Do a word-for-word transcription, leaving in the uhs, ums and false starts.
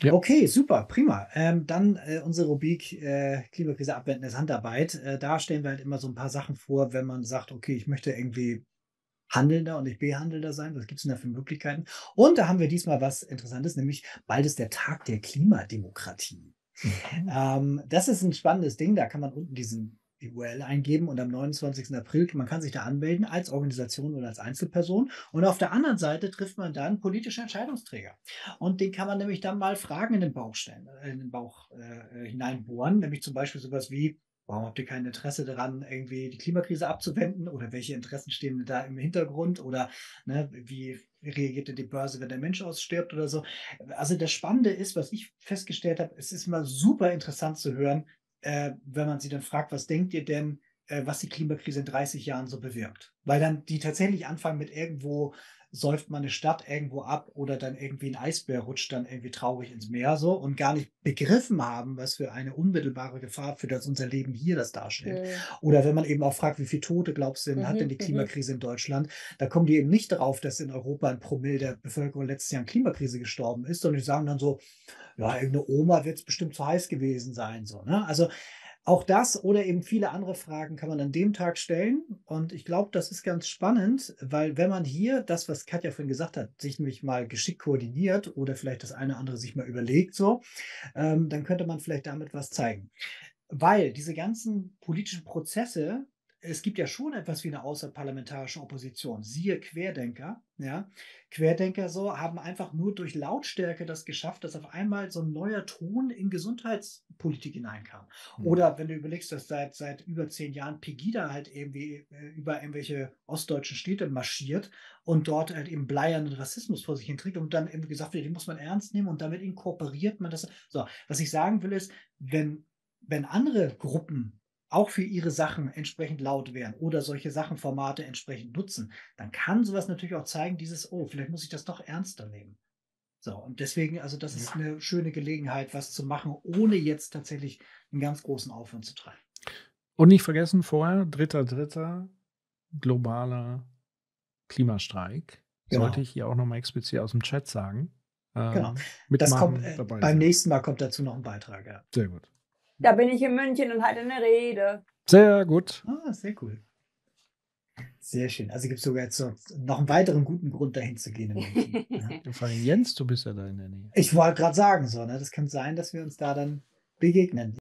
Ja. Okay, super, prima. Ähm, dann äh, unsere Rubrik äh, Klimakrise abwenden ist Handarbeit. Äh, da stellen wir halt immer so ein paar Sachen vor, wenn man sagt, okay, ich möchte irgendwie Handelnder und nicht Behandelnder sein. Was gibt's denn da für Möglichkeiten? Und da haben wir diesmal was Interessantes, nämlich bald ist der Tag der Klimademokratie. Mhm. Ähm, das ist ein spannendes Ding, da kann man unten diesen die U R L eingeben und am neunundzwanzigsten April man kann sich da anmelden als Organisation oder als Einzelperson und auf der anderen Seite trifft man dann politische Entscheidungsträger. Und den kann man nämlich dann mal Fragen in den Bauch stellen, äh, in den Bauch, äh, hineinbohren, nämlich zum Beispiel so was wie: „Warum habt ihr kein Interesse daran, irgendwie die Klimakrise abzuwenden?“ Oder „Welche Interessen stehen da im Hintergrund?“ Oder, ne, „Wie reagiert denn die Börse, wenn der Mensch ausstirbt?“ Oder so. Also, das Spannende ist, was ich festgestellt habe, es ist immer super interessant zu hören, äh, wenn man sie dann fragt: „Was denkt ihr denn, äh, was die Klimakrise in dreißig Jahren so bewirkt?“ Weil dann die tatsächlich anfangen mit irgendwo säuft man eine Stadt irgendwo ab oder dann irgendwie ein Eisbär rutscht dann irgendwie traurig ins Meer so und gar nicht begriffen haben, was für eine unmittelbare Gefahr für das unser Leben hier das darstellt. Mhm. Oder wenn man eben auch fragt: „Wie viele Tote glaubst du denn hat denn Mhm, die mhm. Klimakrise in Deutschland?“ Da kommen die eben nicht darauf, dass in Europa ein Promille der Bevölkerung letztes Jahr an Klimakrise gestorben ist, sondern die sagen dann so: „Ja, irgend 'ne Oma wird's bestimmt zu heiß gewesen sein“, so, ne? Also, auch das oder eben viele andere Fragen kann man an dem Tag stellen. Und ich glaube, das ist ganz spannend, weil wenn man hier das, was Katja vorhin gesagt hat, sich nämlich mal geschickt koordiniert oder vielleicht das eine oder andere sich mal überlegt so, ähm, dann könnte man vielleicht damit was zeigen. Weil diese ganzen politischen Prozesse es gibt ja schon etwas wie 'ne außerparlamentarische Opposition. Siehe Querdenker, ja? Querdenker so haben einfach nur durch Lautstärke das geschafft, dass auf einmal so 'n neuer Ton in Gesundheitspolitik hineinkam. Mhm. Oder wenn du überlegst, dass seit seit über zehn Jahren Pegida halt irgendwie, äh, über irgendwelche ostdeutschen Städte marschiert und dort halt eben bleiernen Rassismus vor sich hin trägt und dann eben gesagt wird, den muss man ernst nehmen und damit inkorporiert man das. So, was ich sagen will, ist, wenn wenn andere Gruppen auch für ihre Sachen entsprechend laut wären oder solche Sachenformate entsprechend nutzen, dann kann so was natürlich auch zeigen, dieses: „Oh, vielleicht muss ich das doch ernster nehmen.“ So, und deswegen also, das Ja. ist 'ne schöne Gelegenheit, was zu machen, ohne jetzt tatsächlich 'n ganz großen Aufwand zu treiben. Und nicht vergessen vorher, dritter dritter globaler Klimastreik. Sollte Genau, ich hier auch noch mal explizit aus'm Chat sagen. genau. Ähm, Das kommt mitmachen, äh, dabei beim sein. nächsten Mal kommt dazu noch 'n Beitrag, ja. Sehr gut. Da bin ich in München und halte 'ne Rede. Sehr gut. Ah, sehr cool. Sehr schön. Also, gibt's sogar jetzt so noch 'n weiteren guten Grund, dahin zu gehen in München, ja. Ja, vor allem Jens, du bist ja da in der Nähe. Ich wollte grad sagen so, ne, das kann sein, dass wir uns da dann begegnen.